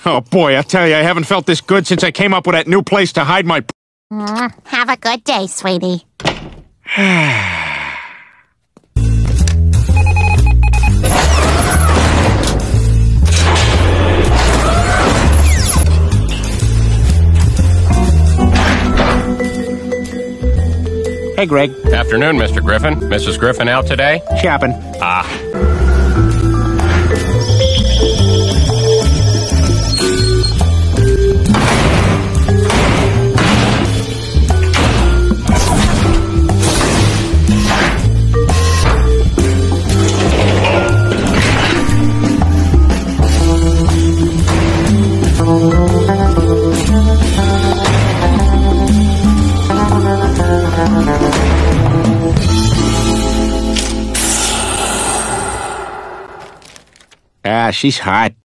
Oh boy, I tell you, I haven't felt this good since I came up with that new place to hide my... Have a good day, sweetie. Hey, Greg. Afternoon, Mr. Griffin. Mrs. Griffin out today? Shopping. She's hot.